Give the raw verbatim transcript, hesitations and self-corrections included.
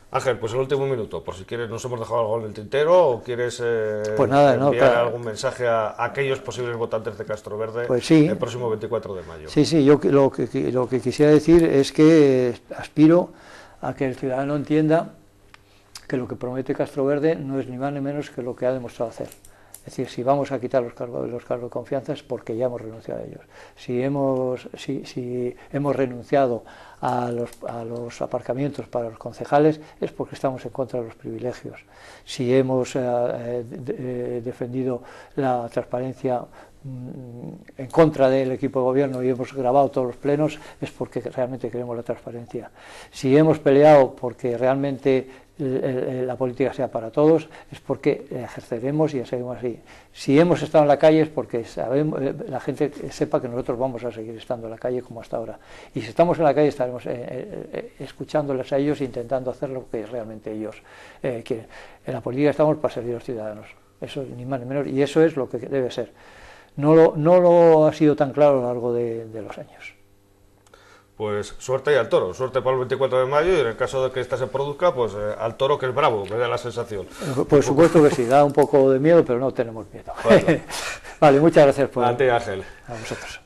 Ángel, pues el último minuto, por si quieres, nos hemos dejado algo en el tintero o quieres eh, pues nada, enviar no, claro. algún mensaje a, a aquellos posibles votantes de Castroverde pues sí, el próximo veinticuatro de mayo. Sí, sí, yo lo que, lo que quisiera decir es que aspiro a que el ciudadano entienda que lo que promete Castroverde no es ni más ni menos que lo que ha demostrado hacer. Es decir, si vamos a quitar los cargos, los cargos de confianza es porque ya hemos renunciado a ellos. Si hemos, si, si hemos renunciado a los, a los aparcamientos para los concejales es porque estamos en contra de los privilegios. Si hemos eh, de, defendido la transparencia en contra del equipo de gobierno y hemos grabado todos los plenos es porque realmente queremos la transparencia. Si hemos peleado porque realmente la política sea para todos es porque ejerceremos y seguimos así. Si hemos estado en la calle es porque sabemos, la gente sepa que nosotros vamos a seguir estando en la calle como hasta ahora. Y si estamos en la calle estaremos eh, eh, escuchándoles a ellos, intentando hacer lo que realmente ellos eh, quieren. En la política estamos para servir a los ciudadanos, eso ni más ni menos, y eso es lo que debe ser. No lo, no lo ha sido tan claro a lo largo de, de los años. Pues suerte y al toro, suerte para el veinticuatro de mayo y en el caso de que esta se produzca, pues eh, al toro que es bravo, me da la sensación. Por supuesto que sí, da un poco de miedo, pero no tenemos miedo. Vale, muchas gracias por... A ti, Ángel. A vosotros.